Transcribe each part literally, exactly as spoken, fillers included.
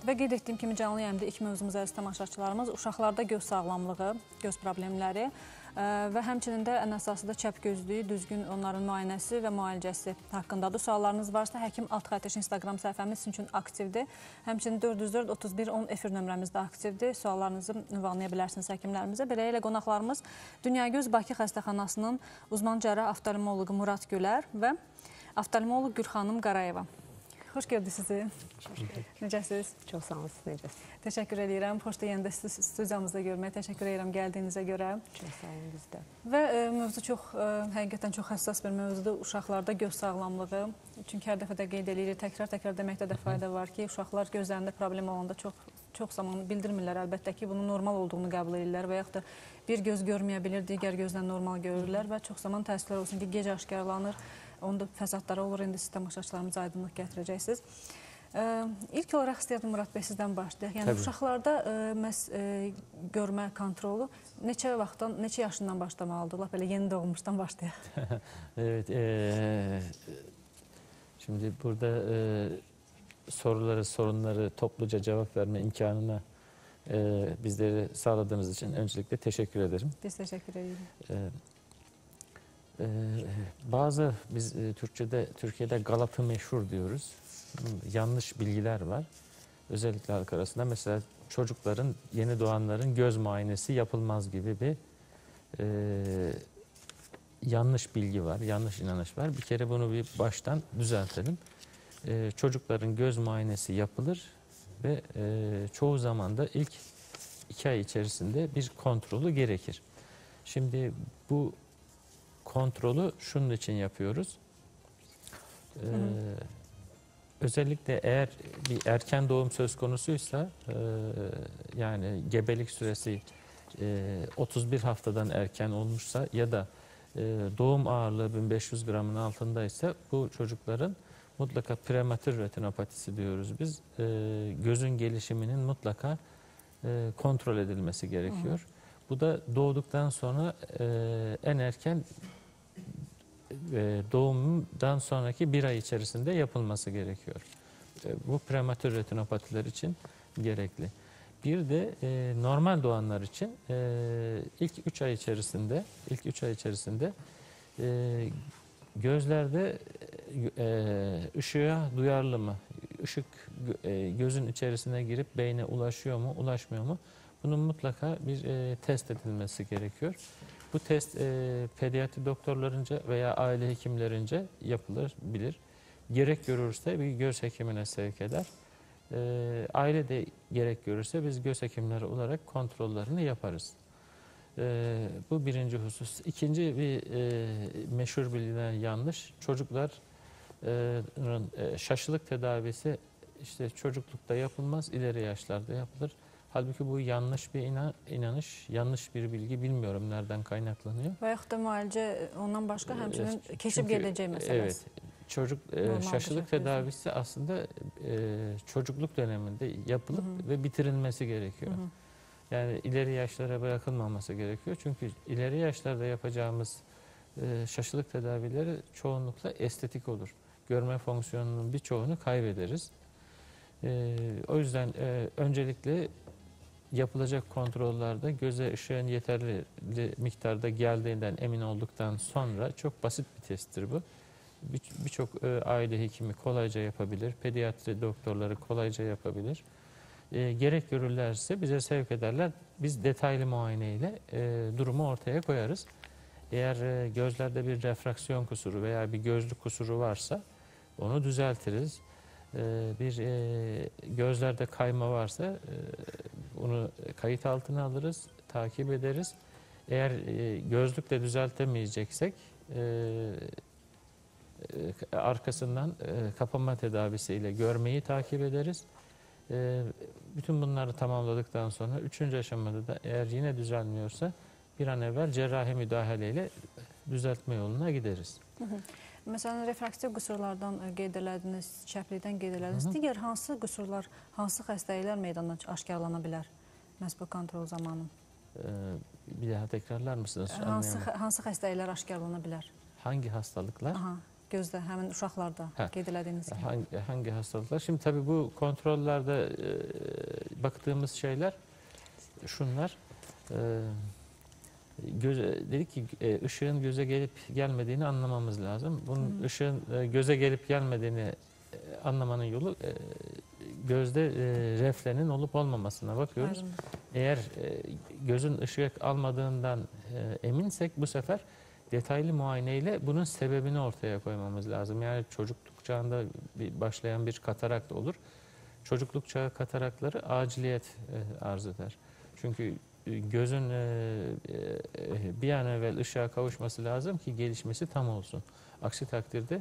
Və qeyd etdiyim kimi canlı yayımda ilk mövzumuz əziz tamaşaçılarımız uşaqlarda göz sağlamlığı, göz problemləri və həmçinin də ən əsası da çəp gözlüyü, düzgün onların müayinəsi və müalicəsi haqqındadır. Suallarınız varsa Həkim Alt Xəttkeş Instagram səhifəmiz sizin üçün aktivdir. Həmçinin dörd yüz dörd otuz bir on efir nömrəmiz də aktivdir. Suallarınızı ünvanlaya bilərsiniz həkimlərimizə. Belə ilə qonaqlarımız Dünyagöz Bakı Xəstəxanasının uzman cərrah oftalmoloqu Murad Gülər və oftalmoloq Gülxanım Qarayeva. Xoş gördük sizi. Necəsiniz? Çox sağ olun, siz necəsiniz? Təşəkkür edirəm. Xoşdur yenə də studiyamızda görməyə. Təşəkkür edirəm gəldiyinizə görə. Çox sağ olun, biz də. Və e, mövzu çox, e, həqiqətən çox həssas bir mövzudur. Uşaqlarda göz sağlamlığı. Çünki hər dəfə də qeyd edirik, təkrar-təkrar deməkdə də fayda var ki, uşaqlar gözlərində problem olanda çox, çox zaman bildirmirlər. Əlbəttə ki, bunun normal olduğunu qəbul edirlər və yaxud da bir göz görməyə bilir, digər gözlə normal görürlər və çox zaman təəssüflər olsun ki, gec aşkarlanır. Onda fəsadları olur, indi siz tamaşaçılarımıza aydınlıq gətirəcəksiniz. Ee, ilk olaraq istəyirdim Murad bəy sizdən başlayaq. Yəni, Təbii. uşaqlarda e, məhz e, görmə kontrolu neçə vaxtdan, neçə yaşından başlamalıdır? Lap elə yeni doğmuşdan başlayaq. Evet, e, şimdi burada e, soruları, sorunları topluca cevap verme imkanına e, bizleri sağladığınız için öncelikle teşekkür ederim. Biz teşekkür ederim. E, Ee, bazı biz e, Türkçe'de Türkiye'de Galat'ı meşhur diyoruz. Yanlış bilgiler var. Özellikle halk arasında mesela çocukların, yeni doğanların göz muayenesi yapılmaz gibi bir e, yanlış bilgi var, yanlış inanış var. Bir kere bunu bir baştan düzeltelim. E, çocukların göz muayenesi yapılır ve e, çoğu zaman da ilk iki ay içerisinde bir kontrolü gerekir. Şimdi bu kontrolü şunun için yapıyoruz. Ee, özellikle eğer bir erken doğum söz konusuysa e, yani gebelik süresi e, otuz bir haftadan erken olmuşsa ya da e, doğum ağırlığı bin beş yüz gramın altındaysa bu çocukların mutlaka prematür retinopatisi diyoruz biz. E, gözün gelişiminin mutlaka e, kontrol edilmesi gerekiyor. Hı hı. Bu da doğduktan sonra e, en erken e, doğumdan sonraki bir ay içerisinde yapılması gerekiyor. E, bu prematür retinopatiler için gerekli. Bir de e, normal doğanlar için e, ilk üç ay içerisinde, ilk üç ay içerisinde e, gözlerde e, ışığa duyarlı mı? Işık e, gözün içerisine girip beyne ulaşıyor mu, ulaşmıyor mu? Bunun mutlaka bir e, test edilmesi gerekiyor. Bu test e, pediatri doktorlarınca veya aile hekimlerince yapılır, bilir. Gerek görürse bir göz hekimine sevk eder. E, aile de gerek görürse biz göz hekimleri olarak kontrollerini yaparız. E, bu birinci husus. İkinci bir e, meşhur bilinen yanlış. Çocukların e, şaşılık tedavisi işte çocuklukta yapılmaz, ileri yaşlarda yapılır. Halbuki bu yanlış bir inanış, yanlış bir bilgi, bilmiyorum nereden kaynaklanıyor. Və yaxud da müalicə ondan başqa həmçinin keçib gedəcək məsələsi. Evet, çocuk e, şaşılık tedavisi aslında e, çocukluk döneminde yapılıp hı hı. ve bitirilmesi gerekiyor. Hı hı. Yani ileri yaşlara bırakılmaması gerekiyor. Çünkü ileri yaşlarda yapacağımız e, şaşılık tedavileri çoğunlukla estetik olur. Görme fonksiyonunun birçoğunu kaybederiz. E, o yüzden e, öncelikle yapılacak kontrollerde göze ışığın yeterli miktarda geldiğinden emin olduktan sonra çok basit bir testtir bu. Birçok bir aile hekimi kolayca yapabilir, pediatri doktorları kolayca yapabilir. E, gerek görürlerse bize sevk ederler. Biz detaylı muayeneyle e, durumu ortaya koyarız. Eğer e, gözlerde bir refraksiyon kusuru veya bir gözlük kusuru varsa onu düzeltiriz. Bir e, gözlerde kayma varsa e, onu kayıt altına alırız, takip ederiz. Eğer e, gözlükle düzeltemeyeceksek e, e, arkasından e, kapama tedavisiyle görmeyi takip ederiz. E, bütün bunları tamamladıktan sonra üçüncü aşamada da eğer yine düzelmiyorsa bir an evvel cerrahi müdahaleyle düzeltme yoluna gideriz. Hı hı. Məsələn, refraktiv qüsurlardan qeyd elədiniz, çəplikdən qeyd elədiniz. Digər hansı qüsurlar, hansı xəstəliklər meydana aşkarlana bilər məhz bu kontrol zamanı? Ee, bir daha tekrarlar mısınız? Hansı, hansı xəstəliklər aşkarlana bilər? Hangi hastalıklar? Aha, gözdə, həmin uşaqlarda Hə. qeyd elədiyiniz kimi? Hangi, hangi hastalıklar? Şimdi tabii bu kontrollerde e, baktığımız şeyler şunlar. E, göz, dedik ki e, ışığın göze gelip gelmediğini anlamamız lazım. Bunun Hı. ışığın e, göze gelip gelmediğini e, anlamanın yolu e, gözde e, reflenin olup olmamasına bakıyoruz. Aydın. Eğer e, gözün ışık almadığından e, eminsek bu sefer detaylı muayeneyle bunun sebebini ortaya koymamız lazım. Yani çocukluk çağında bir başlayan bir katarakt olur. Çocukluk çağı katarakları aciliyet e, arz eder. Çünkü e, gözün e, e, bir an evvel ışığa kavuşması lazım ki gelişmesi tam olsun. Aksi takdirde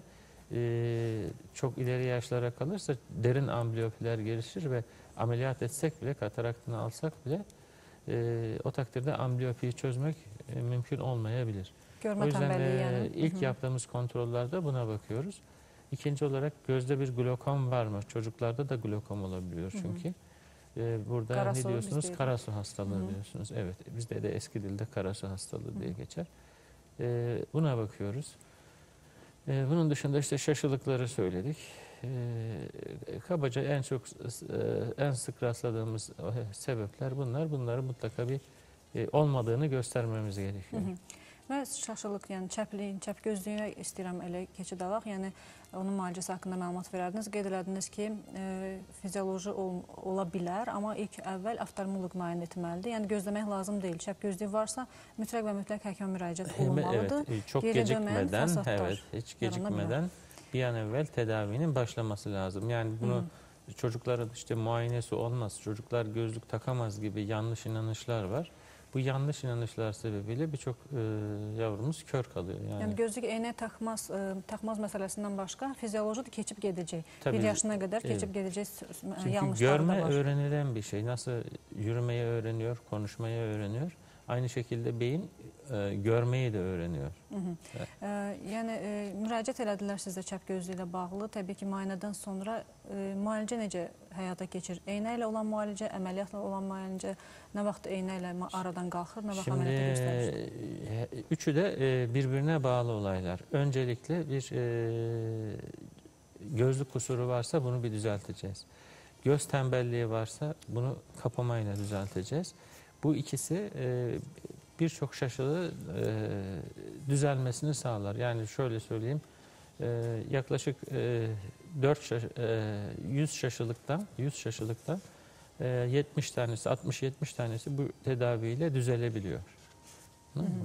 e, çok ileri yaşlara kalırsa derin ambliyopiler gelişir ve ameliyat etsek bile, kataraktını alsak bile e, o takdirde ambliyopiyi çözmek e, mümkün olmayabilir. Görmə O yüzden tənbəlliyi e, yəni. ilk Hı -hı. yaptığımız kontrollerde buna bakıyoruz. İkinci olarak gözde bir glokom var mı? Çocuklarda da glokom olabiliyor çünkü. E, burada Karasu ne diyorsunuz? bizde- Karasu hastalığı Hı hı. diyorsunuz. Evet, bizde de eski dilde karasu hastalığı diye geçer. E, buna bakıyoruz. E, bunun dışında işte şaşılıkları söyledik. E, kabaca en çok e, en sık rastladığımız e, sebepler bunlar. Bunları mutlaka bir e, olmadığını göstermemiz gerekiyor. Hı -hı. Və şaşılıq, yəni çəplik, çəp gözlüyünə istəyirəm elə keçid alaq. Yəni onun müalicəsi haqqında məlumat verərdiniz. Qeyd elədiniz ki, e, fizioloji ol, ola bilər, amma ilk əvvəl oftalmoloq müayinə etməlidir. Yəni gözləmək lazım deyil. Çəp gözlüyü varsa mütləq və mütləq həkimə müraciət olunmalıdır. Evet, e, çok Geri dönmeyen gecikmeden, fəsadlar evet, hiç yaranabilir. gecikmeden bir an evvel tedavinin başlaması lazım. Yani bunu Hı. çocukların işte muayenesi olmaz, çocuklar gözlük takamaz gibi yanlış inanışlar var. Bu yanlış inanışlar sebebiyle birçok e, yavrumuz kör kalıyor. Yani, Yəni gözlük eynək taxmaz, e, taxmaz məsələsindən başqa fizioloji də keçib gedəcək. Tabii, bir yaşına qədər keçib evet. gedəcək çünkü yanlışları da görme var. öğrenilen bir şey. Nasıl yürümeyi öğreniyor, konuşmayı öğreniyor. Aynı şekilde beyin e, görmeyi de öğreniyor. Hı -hı. Evet. E, yəni e, müraciət elədilər sizdə çəp gözlüyü ilə bağlı. Təbii ki, müayinədən sonra e, müalicə necə həyata keçir? Eynə ilə olan müalicə, əməliyyatla olan müalicə, nə vaxt eynə ilə aradan qalxır, nə vaxt Şimdi əməliyyata göstərir? e, üçü de e, birbirine bağlı olaylar. Öncelikle bir e, gözlük kusuru varsa bunu bir düzelteceğiz. Göz tembelliği varsa bunu kapamayla düzelteceğiz. Bu ikisi e, birçok şaşılığı e, düzelmesini sağlar. Yani şöyle söyleyeyim, e, yaklaşık e, dört şaş, e, yüz şaşılıktan yüz şaşılıktan e, yetmiş tanesi, altmış yetmiş tanesi bu tedaviyle düzelebiliyor. Hı hı.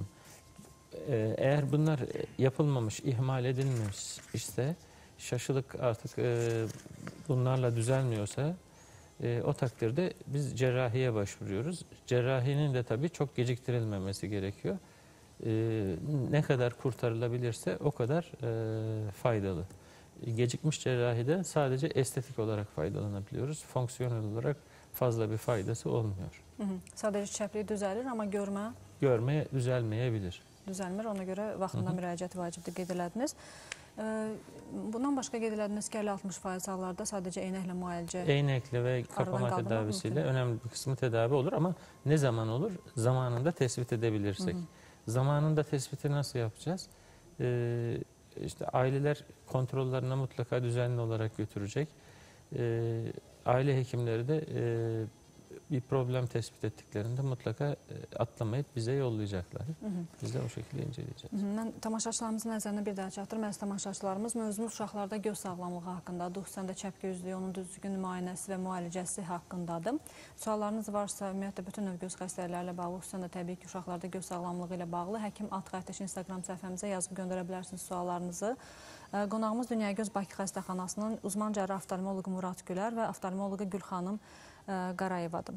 E, eğer bunlar yapılmamış, ihmal edilmemiş ise şaşılık artık e, bunlarla düzelmiyorsa E, o takdirde biz cerrahiye başvuruyoruz. Cerrahinin de tabii çok geciktirilmemesi gerekiyor. E, ne kadar kurtarılabilirse o kadar e, faydalı. Gecikmiş cerrahide sadece estetik olarak faydalanabiliyoruz. Fonksiyonel olarak fazla bir faydası olmuyor. Hı -hı. Sadəcə çəplik düzəlir, amma görmə Görme düzelmeyebilir. düzəlmir. Ona görə vaxtında Hı -hı. müraciət vacibdir, qeyd elədiniz. E, bundan başqa qeyd elədiniz ki, əlli altmış faiz hallarda sadəcə eynəklə müalicə. Eynekli ve kapama kaldırmak tedavisiyle mümkün. önemli bir kısmı tedavi olur ama ne zaman olur? Zamanında tespit edebilirsek. Hı hı. Zamanında tespiti nasıl yapacağız? Ee, işte aileler kontrollerine mutlaka düzenli olarak götürecek. Ee, aile hekimleri de e, bir problem tespit ettiklerinde mutlaka e, atlamayıp bize yollayacaklar. Hı -hı. Biz de o şekilde inceleyeceğiz. Hı -hı. Mən tamaşaçılarımızın nəzərinə bir daha çatdırım. Əziz tamaşaçılarımız, mövzumuz uşaqlarda göz sağlamlığı haqqındadır. Xüsusən də çəp gözlüyü, onun düzgün müayinəsi və müalicəsi haqqındadır. Suallarınız varsa, ümumiyyətlə bütün növ göz xəstəliklərlə bağlı, xüsusən də təbii ki, uşaqlarda göz sağlamlığı ilə bağlı Həkim Alt Xəttəş Instagram səhifəmizə yazıb göndərə bilərsiniz suallarınızı. Qonağımız Dünyagöz Bakı Xəstəxanasının uzman cərrah oftalmoloqu Murad Gülər və oftalmoloqu Gülxanım Qarayevadır.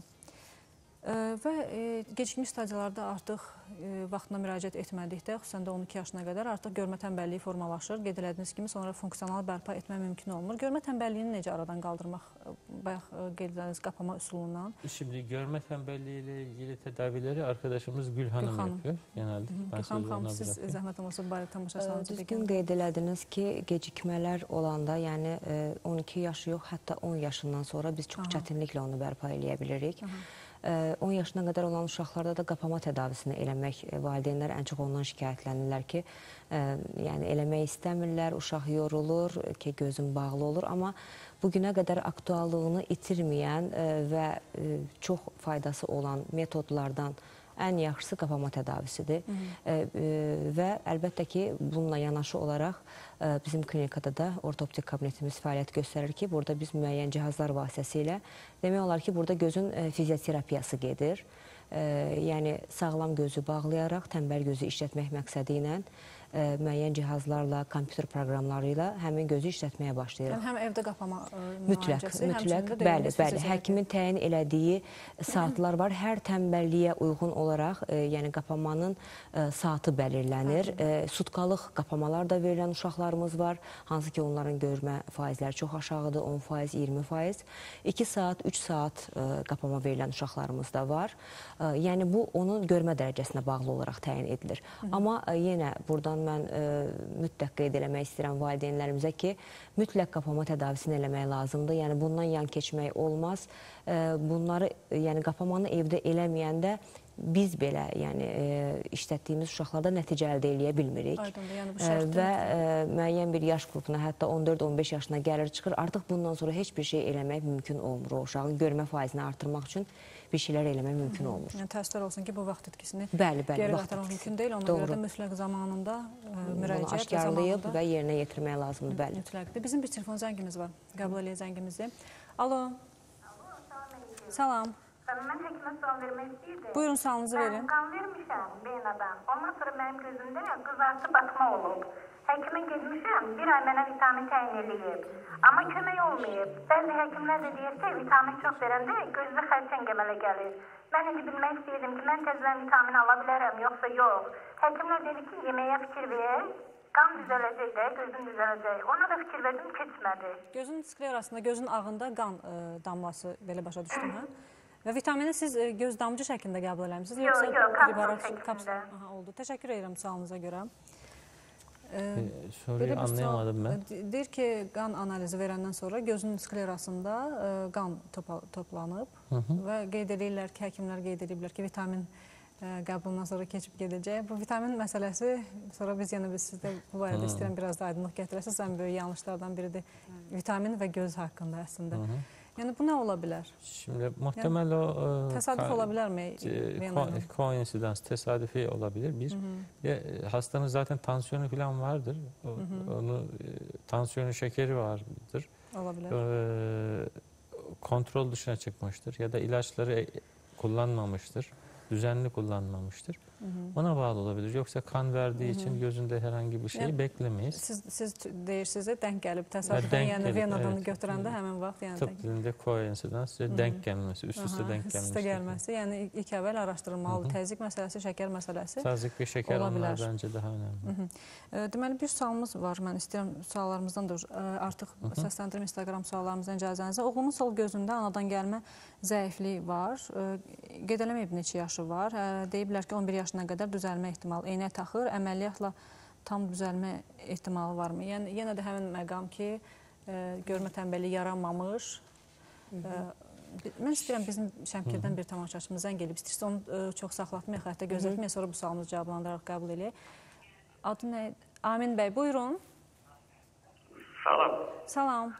Və e, gecikmiş stadiyalarda artıq e, vaxtına müraciət etmədikdə, xüsusən də on iki yaşına qədər artıq görmə tənbəlliyi formalaşır. Qeyd elədiyiniz kimi sonra funksional bərpa etmək mümkün olmur. Görmə tənbəlliyini necə aradan qaldırmaq, bayaq e, qeyd elədiyiniz qapama üsulundan? Şimdi görme tembelliği ile ilgili tedavileri arkadaşımız Gül Hanım, Gülxanım. yapıyor genelde. Ben Gülxanım sözü ona xanım, siz bırakayım. zəhmət olmasa bari tamaşaçılarımıza Düzgün qeyd elədiniz ki, gecikmələr olanda, yəni e, on iki yaşı yox, hətta on yaşından sonra biz çox Aha. çətinliklə onu bərpa eləyə bilirik. Aha. on yaşına qədər olan uşaqlarda da qapama tədavisini eləmək valideynlər ən çox ondan şikayətlənirlər ki, yəni eləmək istəmirlər, uşaq yorulur, ki gözün bağlı olur, amma bugünə qədər aktuallığını itirməyən və çox faydası olan metodlardan ən yaxşısı qapama tədavisidir. Hı -hı. Və əlbəttə ki, bununla yanaşı olaraq bizim klinikada da ortoptik kabinetimiz fəaliyyət göstərir ki, burada biz müəyyən cihazlar vasitəsilə demək olar ki, burada gözün fizioterapiyası gedir. Yəni sağlam gözü bağlayaraq, tənbəl gözü işlətmək məqsədi ilə müəyyən cihazlarla, kompüter proqramları ilə həmin gözü işlətməyə başlayırıq. Yəni, həm evdə qapama mütləq, mütləq, bəli, bəli. Həkimin təyin elədiyi saatlar var. Hər tənbəlliyə uyğun olaraq, yəni qapamanın saatı belirlənir. Sutkalıq qapamalar da verilən uşaqlarımız var. Hansı ki, onların görmə faizləri çox aşağıdır, on faiz, iyirmi faiz. iki saat, üç saat qapama verilən uşaqlarımız da var. Yəni, bu, onun görmə dərəcəsinə bağlı olaraq təyin edilir. Hı -hı. Amma yenə buradan mən e, mütləq qeyd eləmək istəyirəm valideynlərimizə ki, mütləq qapama tədavisini eləmək lazımdır. Yəni, bundan yan keçmək olmaz. E, bunları, yəni qapamanı evdə eləməyəndə biz belə, yəni e, işlətdiyimiz uşaqlarda nəticə əldə eləyə bilmirik. Aydındır, yəni bu şərtdir. Və e, müəyyən bir yaş qrupuna, hətta on dörd on beş yaşına gəlir çıxır. Artıq bundan sonra heç bir şey eləmək mümkün olmur o uşağın görmə faizini artırmaq üçün. Bir şeylər eləmək mümkün olmur. Yəni, təəssüflər olsun ki, bu vaxt etkisini bəli, bəli, geri qaytarmaq mümkün deyil. Ona görə də mütləq zamanında müraciət bunu aşkarlayıb və yerinə yetirmək lazımdır, bəli. Mütləqdir. Bizim bir telefon zəngimiz var. Qəbul eləyək zəngimizi. Alo. Salam. Mən həkimə sual vermək istəyirdim. Buyurun, sualınızı verin. Mən qan vermişəm beynədən. Ondan sonra mənim gözümdə qızartı batma olub. Həkimə getmişəm, bir ay mənə vitamin təyin edib. Amma kömək olmayıb. Bəzi həkimlər də deyir ki, vitamin çox verəndə gözdə xərçəng əmələ gəlir. Mən indi bilmək istəyirdim ki, mən təzələn vitamin ala bilərəm, yoxsa yox. Həkimlər dedi ki, yeməyə fikir ver, qan düzələcək də, gözün düzələcək. Ona da fikir verdim, keçmədi. Gözün sklerasında, gözün ağında qan ə, damlası belə başa düşdüm, hə? Və vitamini siz ə, göz damcı şəklində qəbul eləmişsiniz? Yox, yox, kapsül şəklində. Oldu. Təşəkkür edirəm sualınıza görə. Soruyu anlayamadım mən. Deyir ki, qan analizi verəndən sonra gözün sklerasında ə, qan topa, toplanıb Hı -hı. və qeyd edirlər ki, həkimlər qeyd edirlər ki, vitamin ə, qəbulundan sonra keçib gedəcək. Bu vitamin məsələsi, sonra biz yenə biz sizdə bu barədə istəyirəm biraz da aydınlıq gətirəsiniz. Ən böyük yanlışlardan biridir vitamin və göz haqqında əslində. Hı -hı. Yəni, bu nə ola bilər? Şimdi muhtemel yəni, o... Təsadüf ola bilərmi? Koinsidans, tesadüfi olabilir bir. Hı -hı. Ve hastanın zaten tansiyonu falan vardır. O, hı hı. Onu, tansiyonu, şekeri vardır. Olabilir. Ee, kontrol dışına çıkmıştır ya da ilaçları kullanmamıştır. Düzenli kullanmamıştır. Hı hı. Ona bağlı olabilir. Yoksa kan verdiği hı hı. için gözünde herhangi bir şeyi yani, beklemeyiz. Siz, siz deyirsiniz de denk gəlib təsadüfən, yəni venadan evet. götürəndə həmin vaxt. Yəni, tıp dilində koinsidans, denk gəlməsi, üst-üstə denk gəlməsi. Üst-üstə gəlməsi, yəni ilk əvvəl araşdırılmalı. Təzyiq məsələsi, şəkər məsələsi Təzyiq və şəkər onlar bəncə daha önəmli. Hı -hı. Deməli, bir sualımız var. Mən istəyirəm suallarımızdan da artıq Hı -hı. səsləndirim Instagram suallarımızdan icazənizə. Oğlumun sol gözündə anadan gəlmə zəiflik var. Qeyd eləməyib neçə yaşı var. Deyiblər ki, on bir yaşına qədər düzəlmə ehtimalı. Eynək taxır, əməliyyatla tam düzəlmə ehtimalı varmı? Yəni, yenə də həmin məqam ki, görmə tənbəlliyi yaranmamış. Hı -hı. Mən istəyirəm bizim Şəmkirdən bir tamaşaçımız zəng eləyib. İstəyirsə onu çox saxlatmayaq, hətta gözlətməyək, sonra bu sualımızı cavablandıraraq qəbul eləyək. Adı nə? Amin bəy, buyurun. Salam. Salam.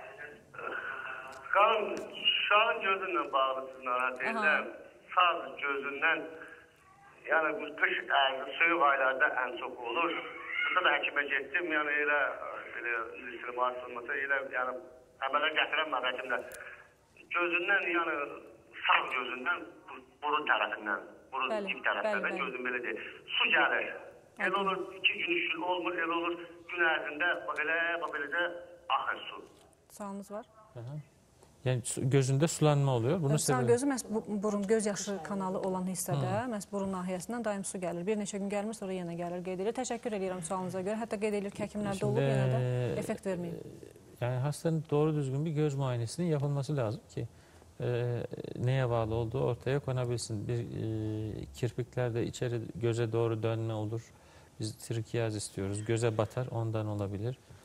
Qan uşağın gözünlə bağlı narahat edirəm. Sağ gözündən, yəni bu qış ayında, soyuq aylarda ən çox olur. Burada da həkimə getdim, yəni elə elə istimat olmasa, elə yəni əmələ gətirənmə həkimdə. Gözündən, yəni sağ gözündən, burun tərəfindən, burun dip tərəfindən gözüm belə deyil. Su gəlir. Elə olur, iki gün, üç gün olmur, elə olur, gün ərzində, bax elə, bax elə də axır su. Sualınız var? Hı -hı. Yəni gözündə sulanma oluyor. Bunu sağ gözü məhz burun, göz yaşı kanalı olan hissədə, məhz burun nahiyəsindən daim su gəlir. Bir neçə gün gəlmir, sonra yenə gəlir, qeyd edir. Təşəkkür edirəm sualınıza görə. Hətta qeyd edilir ki, həkimlərdə olub, yenə də effekt verməyib. Yani hastanın doğru düzgün bir göz muayenesinin yapılması lazım ki e, neye bağlı olduğu ortaya konabilsin. Bir e, kirpiklerde içeri göze doğru dönme olur. Biz trikiyaz istiyoruz. Göze batar, ondan olabilir.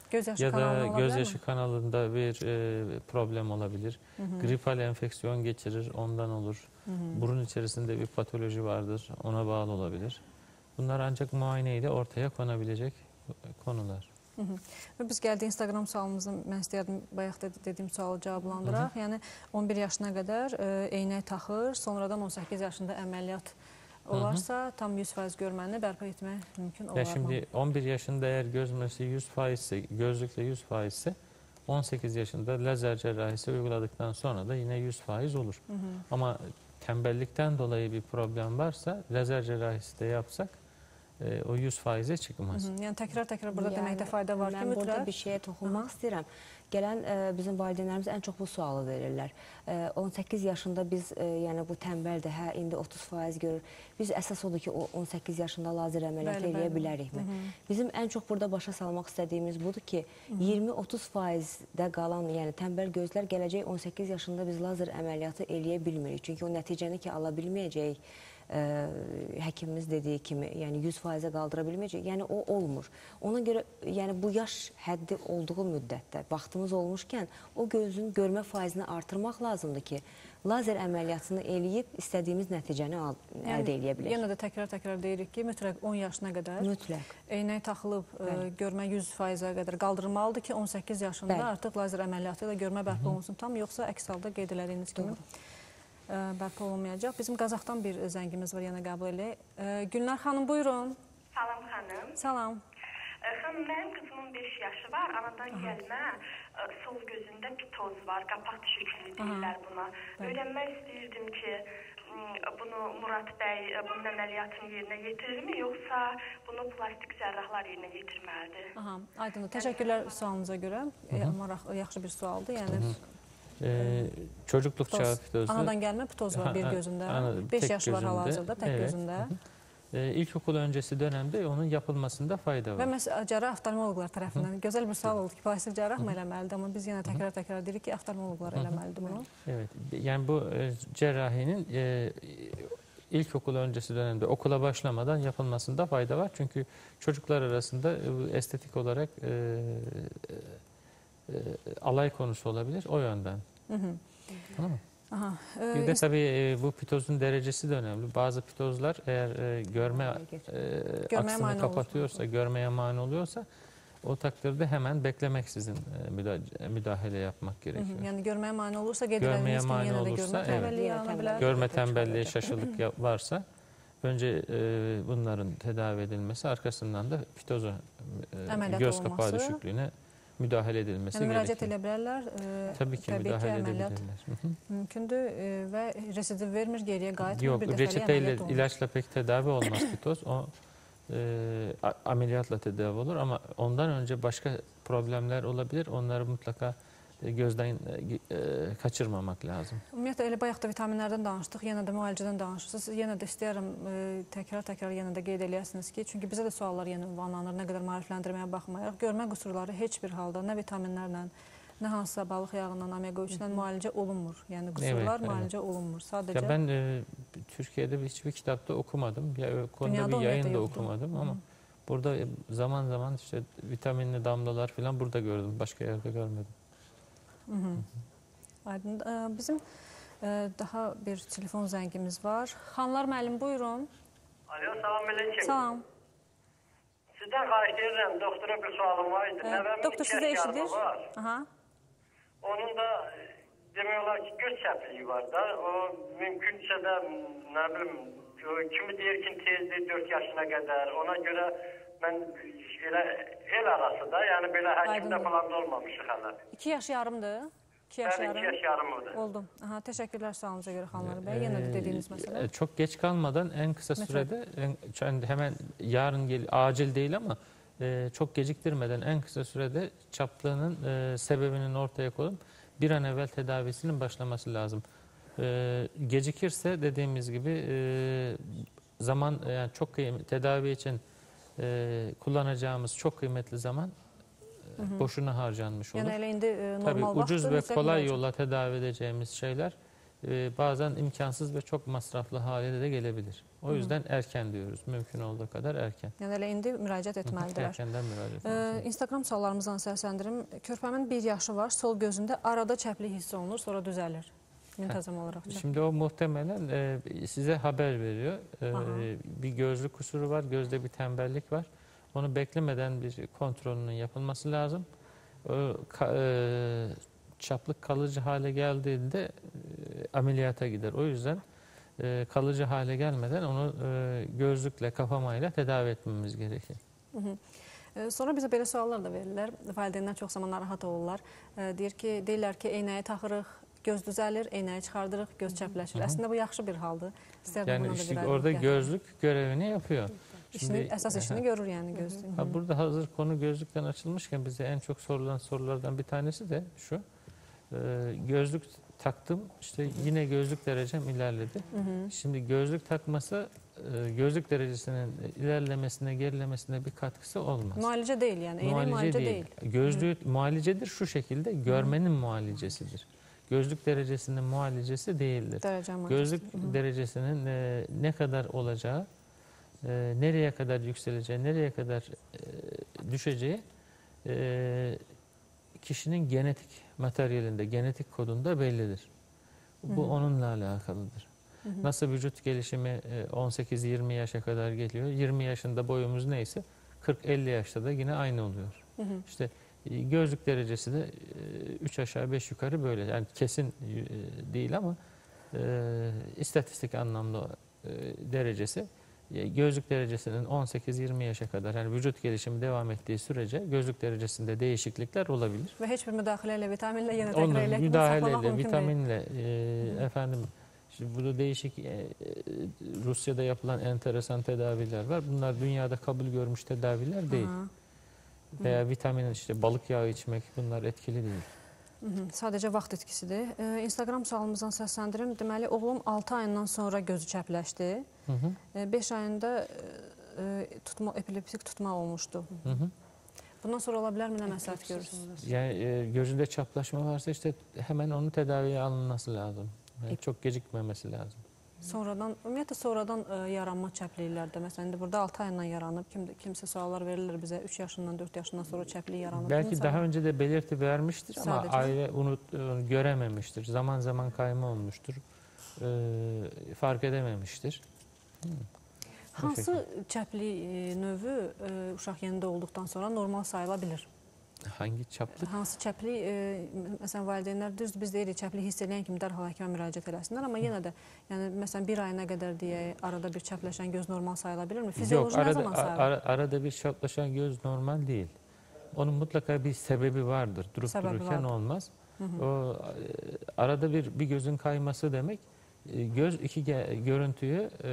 Göz yaşı ya da kanalı olabilir gözyaşı mi? kanalında bir e, problem olabilir. Hı hı. Gripal enfeksiyon geçirir, ondan olur. Hı hı. Burun içerisinde bir patoloji vardır, ona bağlı olabilir. Bunlar ancak muayene ile ortaya konabilecek konular. Hı hı. Və biz gəldi Instagram sualımızı, mən istəyərdim bayaq da dediyim sualı cavablandıraq. Hı -hı. Yəni on bir yaşına qədər e, eynək taxır, sonradan on səkkiz yaşında əməliyyat olarsa, Hı -hı. tam yüz faiz görməni bərpa etmək mümkün olar Ya mı? şimdi on bir yaşında eğer gözmesi yüz faiz ise, gözlükle yüz faiz ise on sekiz yaşında lazer cerrahisi uyguladıktan sonra da yine yüz faiz olur. Hı hı. Ama tembellikten dolayı bir problem varsa lazer cerrahisi de yapsak e, o yüz faize çıkmaz. Hı hı. Yəni təkrar-təkrar burada yəni, deməkdə fayda var ki, mən mütləq. burada bir şeyə toxunmaq istəyirəm. Gələn e, bizim valideynlərimiz ən çox bu sualı verirlər. E, on səkkiz yaşında biz, e, yəni bu tənbəldir, hə, indi otuz faiz görür. Biz əsas odur ki, o on səkkiz yaşında lazer əməliyyat Bəli, eləyə bəli. bilərikmi? Hı -hı. Bizim ən çox burada başa salmaq istədiyimiz budur ki, iyirmi otuz faizdə qalan, yəni tənbəl gözlər gələcək on səkkiz yaşında biz lazer əməliyyatı eləyə bilmirik. Çünki o nəticəni ki, ala bilməyəcəyik, Ə, həkimimiz dediyi kimi, yəni yüz faizə qaldıra bilməyəcək. Yəni o olmur. Ona görə yəni bu yaş həddi olduğu müddətdə vaxtımız olmuşkən o gözün görmə faizini artırmaq lazımdır ki, lazer əməliyyatını eləyib istədiyimiz nəticəni al, yəni, əldə eləyə bilək. Yenə də təkrar-təkrar deyirik ki, mütləq on yaşına qədər mütləq eynək taxılıb ə, görmə yüz faizə qədər qaldırılmalıdır ki, on səkkiz yaşında Bəli. artıq lazer əməliyyatı ilə görmə bərpa olunsun tam, yoxsa əks halda qeyd elədiyiniz kimi bərpa olunmayacaq. Bizim Qazaxdan bir zəngimiz var, yenə qəbul edək. Gülnar xanım, buyurun. Salam xanım. Salam. Xanım, mənim qızımın beş yaşı var. Anadan Aha. gəlmə sol gözündə pitoz var, qapaq düşüklüyü deyirlər buna. Öyrənmək istəyirdim ki, bunu Murad bəy bunun əməliyyatını yerinə yetirirmi, yoxsa bunu plastik cərrahlar yerinə yetirməlidir? Aha, aydındır. Təşəkkürlər sualınıza görə. Maraq, yaxşı bir sualdır. Yəni, Ee, çocukluk pitoz. çağı pitozlu. Anadan gəlmə pitoz var bir gözündə. beş yaş var hal-hazırda, tək evet. gözündə. Ee, İlkokul öncesi dönemde onun yapılmasında fayda var. Və məsələn, cərrah oftalmoloqlar tərəfindən gözəl bir sual oldu ki, plastik cərrah mı eləməlidir? Amma biz yenə təkrar-təkrar deyirik ki, oftalmoloqlar eləməlidir bunu. Evet, yani bu e, cerrahinin e, ilkokul öncesi dönemde okula başlamadan yapılmasında fayda var. Çünkü çocuklar arasında e, estetik olarak e, e, alay konusu olabilir o yönden. Hı hı. Tamam mı? Aha, e, bir de tabii e, bu pitozun derecesi de önemli. Bazı pitozlar eğer e, görme e, aksını kapatıyorsa, olur. görmeye mani oluyorsa o takdirde hemen beklemeksizin e, müdahale yapmak gerekiyor. Hı hı, yani görmeye mani olursa, görmeye mani olursa, evet, görme tembelliği, şaşılık varsa önce e, bunların tedavi edilmesi, arkasından da pitoza, e, göz kapağı olması. düşüklüğüne müdahale edilmesi yani gerekiyor. Müraciət edə bilərlər. E, Tabii ki, təbii müdahale ki, əməliyyat edebilirler. mümkündür e, və residiv vermir, geriyə qayıtmır. Yok, bir reçeteyle, ilaçla pek tedavi olmaz pitoz. O e, ameliyatla tedavi olur ama ondan önce başka problemler olabilir. Onları mutlaka gözdən e, kaçırmamak lazım. Ümumiyyətlə, elə bayaq da vitaminlərdən danışdıq, yenə də müalicədən danışırsınız. Yenə də istəyərəm təkrar-təkrar yenə də qeyd eləyəsiniz ki, çünki bizə də suallar yenə ünvanlanır, nə qədər maarifləndirməyə baxmayaraq. Görmə qüsurları heç bir halda nə vitaminlərlə, nə hansısa balıq yağından, omega üçdən müalicə olunmur. Yəni qüsurlar evet, müalicə evet. olunmur. Sadəcə... Ya ben e, Türkiye'de hiçbir kitapta okumadım. Ya konuda Dünyada bir yayın da okumadım ama Hı. burada zaman zaman işte vitaminli damlalar falan burada gördüm. Başka yerde görmedim. Hı -hı. Aydın. Bizim daha bir telefon zəngimiz var. Xanlar müəllim, buyurun. Alo, salam aleyküm. Salam. Sizdən xahiş edirəm, doktora bir sualım var idi. Ee, doktor sizə eşidir. Aha. Onun da demək olar ki, göz çəpiliyi var da. O mümkünsə də, nə bilim, kimi deyir ki, tezdir dörd yaşına qədər. Ona görə mən elə el arası da, yəni belə həkimdə falan da olmamışıq hələ. iki yaş yarımdır. iki yaş yarım. iki yaş yarımdır. Oldum. Aha, teşekkürler sağolunuz'a göre Xanlar Bey. Yine de dediğiniz mesele. Çok geç kalmadan en kısa sürede, en, hemen yarın gel, acil değil ama e, çok geciktirmeden en kısa sürede çaplığının e, sebebinin ortaya koyup bir an evvel tedavisinin başlaması lazım. E, gecikirse dediğimiz gibi e, zaman yani çok kıymetli tedavi için e, kullanacağımız çok kıymetli zaman Hı -hı. boşuna harcanmış olur. Yani indi, e, Tabii ucuz ve kolay yolla tedavi edeceğimiz şeyler e, bazen imkansız ve çok masraflı hale de gelebilir. O yüzden Hı-hı. erken diyoruz. Mümkün olduğu kadar erken. Yəni elə indi müraciət etməlidirlər. Erkəndən müraciət etməlidirlər. Instagram suallarımızdan səsləndirim. Körpəmin bir yaşı var, sol gözündə arada çəplik hiss olunur, sonra düzəlir. Müntəzəm olaraq. Şimdi o muhtemelen e, size haber veriyor. E, bir gözlük kusuru var, gözde bir tembellik var. Onu beklemeden bir kontrolünün yapılması lazım. O, ka, e, çaplık kalıcı hale geldiğinde e, ameliyata gider. O yüzden e, kalıcı hale gelmeden onu e, gözlükle, kapamayla tedavi etmemiz gerekir. Hı hı. E, sonra bizə belə suallar da verirlər. Valideynlər çox zaman narahat olurlar. E, deyir ki, deyirlər ki, eynəyi taxırıq, göz düzəlir, eynəyi çıxardırıq, göz çəpləşir. Hı -hı. Əslində bu yaxşı bir haldır. İstərdim yani işte orada gözlük görevini yapıyor. İşini, Şimdi, esas işini görür yani gözlük. Ha, burada hazır konu gözlükten açılmışken bize en çok sorulan sorulardan bir tanesi de şu. E, gözlük taktım, işte hı hı. yine gözlük derecem ilerledi. Hı hı. Şimdi gözlük takması e, gözlük derecesinin ilerlemesine, gerilemesine bir katkısı olmaz. Muhalece değil yani, eğne muhalece, muhalece değil. değil. Gözlüğü hı. muhalecedir şu şekilde, görmenin hı. muhalecesidir. Gözlük derecesinin muhalecesi değildir. Gözlük hı hı. derecesinin e, ne kadar olacağı, e, nereye kadar yükseleceği, nereye kadar e, düşeceği e, kişinin genetik materyalinde, genetik kodunda bellidir. Bu hı hı. onunla alakalıdır. Hı hı. Nasıl vücut gelişimi on sekiz yirmi yaşa kadar geliyor. yirmi yaşında boyumuz neyse kırk elli yaşta da yine aynı oluyor. Hı hı. İşte gözlük derecesi de üç aşağı beş yukarı böyle. Yani kesin değil ama e, istatistik anlamda e, derecesi gözlük derecesinin on sekiz yirmi yaşa kadar, yani vücut gelişimi devam ettiği sürece gözlük derecesinde değişiklikler olabilir. Ve hiçbir müdahaleyle, vitaminle yine tekrar ile müdahaleyle, vitaminle e, efendim şimdi burada değişik e, Rusya'da yapılan enteresan tedaviler var. Bunlar dünyada kabul görmüş tedaviler değil. Aha. Veya Hı. vitamin, işte balık yağı içmek, bunlar etkili değil. Hı -hı. Sadəcə vaxt etkisidir. Ee, Instagram sualımızdan səsləndirim. Deməli, oğlum altı ayından sonra gözü çəpləşdi. Hı -hı. Ee, beş ayında e, tutma, epileptik tutma olmuştu. Hı -hı. Bundan sonra ola bilər mi? Nə məsləhət görürsünüz? Yani e, gözünde çaplaşma varsa işte hemen onun tedaviye alınması lazım. Yani e çok gecikmemesi lazım. Sonradan, ümumiyyətlə sonradan e, yaranma çəpliklərdə, məsələn, indi burada altı ayından yaranıb, kim, kimsə suallar verirlər bizə, üç yaşından, dörd yaşından sonra çəplik yaranıb. Belki Bunun daha önce de belirti vermiştir Sadece. ama aile unut, görememiştir. Zaman zaman kayma olmuştur. E, fark edememiştir. Hmm. Hansı çəplik e, növü e, uşaq yenində olduqdan sonra normal sayıla bilir? Hangi çaplık? Hansı çəplik, e, məsələn, valideynlər düzdür, biz deyirik, çəplik hiss edən kimi dərhal həkimə müraciət eləsinlər, amma yenə də, yəni, məsələn, bir ayına qədər deyək, arada bir çəpləşən göz normal sayıla bilir mi? Fizyoloji Yok, nə zaman sayılır? Ara, arada bir çaplaşan göz normal değil. Onun mutlaka bir sebebi vardır. Durup sebebi dururken vardır. olmaz. Hı hı. O arada bir bir gözün kayması demek, göz iki görüntüyü e,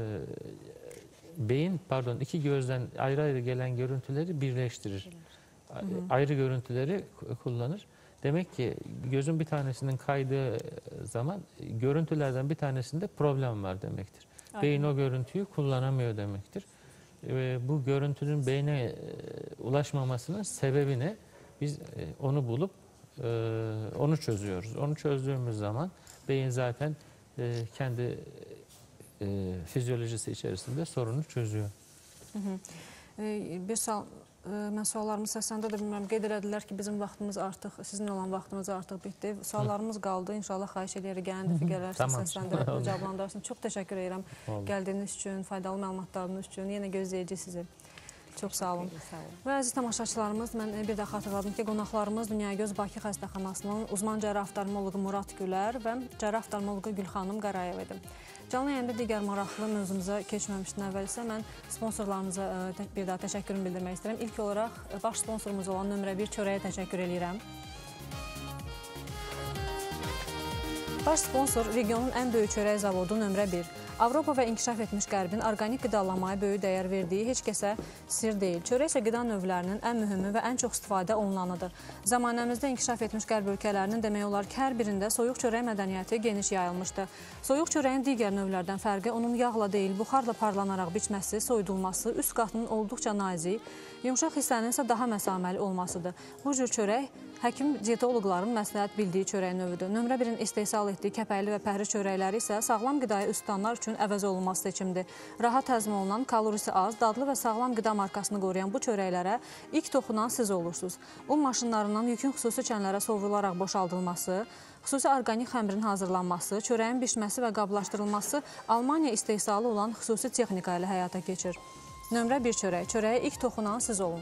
beyin, pardon, iki gözden ayrı ayrı gelen görüntüleri birleştirir. Hı hı. Ayrı görüntüleri kullanır. Demek ki gözün bir tanesinin kaydığı zaman görüntülerden bir tanesinde problem var demektir. Aynen. Beyin o görüntüyü kullanamıyor demektir. Ve bu görüntünün beyne ulaşmamasının sebebi ne? Biz onu bulup onu çözüyoruz. Onu çözdüğümüz zaman beyin zaten kendi fizyolojisi içerisinde sorunu çözüyor. Hı hı. Bir sal Mən suallarımı səsləndə də bilmirəm, qeyd elədilər ki, bizim vaxtımız artıq, sizin olan vaxtımız artıq bitdi. Suallarımız qaldı. İnşallah xahiş edirik, gələn dəfə gələrsə səsləndirək, cavablandırsın. Çox təşəkkür edirəm gəldiyiniz üçün, faydalı məlumatlarınız üçün. Yenə gözləyəcək sizi. Çox sağ olun. Və əziz tamaşaçılarımız, mən bir də xatırladım ki, qonaqlarımız Dünyagöz Bakı Xəstəxanasının uzman cərrah oftalmoloqu Murad Gülər və cərrah oftalmoloqu Gülxanım Qarayev idi. Canlı yayında digər maraqlı mövzumuza keçməmişdən əvvəl isə mən sponsorlarımıza bir daha təşəkkürümü bildirmək istəyirəm. İlk olaraq baş sponsorumuz olan nömrə bir çörəyə təşəkkür edirəm. Baş sponsor regionun ən böyük çörək zavodu nömrə bir. Avropa və inkişaf etmiş qərbin orqanik qidalamaya böyük dəyər verdiyi heç kəsə sir deyil. Çörək isə qida növlərinin ən mühümü və ən çox istifadə olunanıdır. Zamanəmizdə inkişaf etmiş qərb ölkələrinin demək olar ki, hər birində soyuq çörək mədəniyyəti geniş yayılmışdır. Soyuq çörəyin digər növlərdən fərqi onun yağla deyil, buxarla parlanaraq biçməsi, soyudulması, üst qatının olduqca nazik, yumşaq hissənin isə daha məsaməli olmasıdır. Bu cür çörək həkim dietoloqların məsləhət bildiyi çörək növüdür. Nömrə birin istehsal etdiyi kəpəkli və pəhri çörəkləri isə sağlam qidaya üst tutanlar üçün əvəz olunmaz seçimdir. Rahat həzm olunan, kalorisi az, dadlı və sağlam qida markasını qoruyan bu çörəklərə ilk toxunan siz olursunuz. Un maşınlarından yükün xüsusi çənlərə sovrularaq boşaldılması, xüsusi orqanik xəmirin hazırlanması, çörəyin bişməsi və qablaşdırılması Almaniya istehsalı olan xüsusi texnika ilə həyata keçir. Nömrə bir çörək. Çörəyə ilk toxunan siz olun.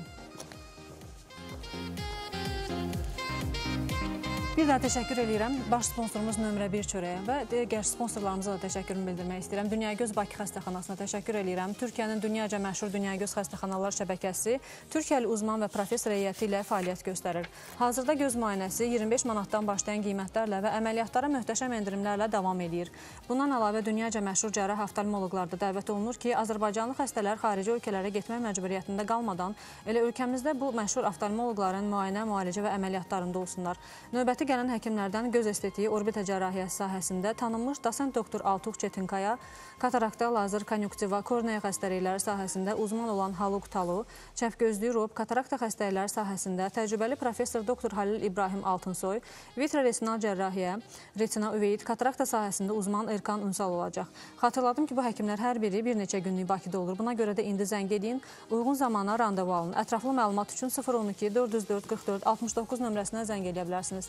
Bir daha təşəkkür edirəm baş sponsorumuz nömrə bir çörəyə və digər sponsorlarımıza da təşəkkürümü bildirmək istəyirəm. Dünyagöz Bakı xəstəxanasına təşəkkür edirəm. Türkiyənin dünyaca məşhur Dünyagöz xəstəxanalar şəbəkəsi Türkiyəli uzman və professor heyəti ilə fəaliyyət göstərir. Hazırda göz müayinəsi iyirmi beş manatdan başlayan qiymətlərlə və əməliyyatlara möhtəşəm endirimlərlə davam edir. Bundan əlavə dünyaca məşhur cərrah oftalmoloqlar da dəvət olunur ki, azərbaycanlı xəstələr xarici ölkələrə getmək məcburiyyətində qalmadan elə ölkəmizdə bu məşhur oftalmoloqların müayinə, müalicə və əməliyyatlarında olsunlar. Növbəti gələn həkimlərdən göz estetiyi, orbita cərrahiyyəsi sahəsində tanınmış dosent doktor Altuğ Çetinkaya, katarakta, lazer, konjunktiva, korneya xəstəlikləri sahəsində uzman olan Haluq Talu, çəpgözlü rob, katarakta xəstəlikləri sahəsində təcrübəli professor doktor Halil İbrahim Altınsoy, vitreretinal cərrahiyyə, retina üveyit, katarakta sahəsində uzman Erkan Ünsal olacaq. Xatırladım ki, bu həkimlər hər biri bir neçə günlük Bakıda olur. Buna görə də indi zəng edin, uyğun zamana randevu alın. Ətraflı məlumat üçün sıfır on iki dörd yüz dörd qırx dörd altmış doqquz nömrəsinə zəng edə bilərsiniz.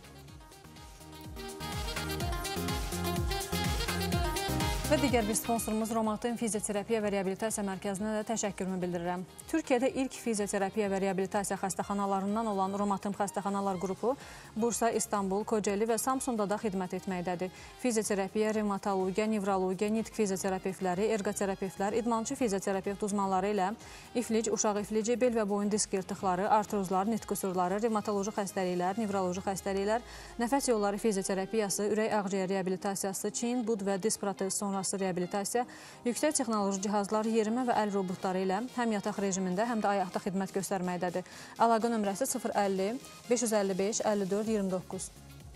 Və digər bir sponsorumuz Romatin Fizioterapiya və Reabilitasiya Mərkəzinə də təşəkkürümü bildirirəm. Türkiyədə ilk fizioterapiya və reabilitasiya xəstəxanalarından olan Romatin Xəstəxanalar qrupu Bursa, İstanbul, Kocaeli və Samsun'da da xidmət etməkdədir. Fizioterapiya, revmatologiya, nevrologiya, nitq fizioterapevtləri, ergoterapevtlər, idmançı fizioterapevt uzmanları ilə iflic, uşaq iflici, bel və boyun disk yırtıqları, artrozlar, nitq qüsurları, revmatoloji xəstəliklər, nevroloji xəstəliklər, nəfəs yolları fizioterapiyası, ürək ağciyər reabilitasiyası, çiyin, bud və disk protez sonrası reabilitasiya, yüksək texnoloji cihazlar, yerimə və əl robotları ilə həm yataq rejimində, həm də ayaqda xidmət göstərməkdədir. Əlaqə nömrəsi sıfır əlli beş yüz əlli beş əlli dörd iyirmi doqquz.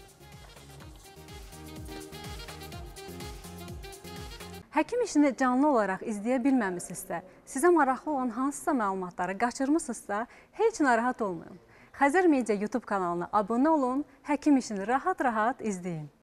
Həkim işini canlı olaraq izləyə bilməmisinizsə, sizə maraqlı olan hansısa məlumatları qaçırmısınızsa, heç narahat olmayın. Xəzər Media YouTube kanalına abunə olun, həkim işini rahat-rahat izləyin.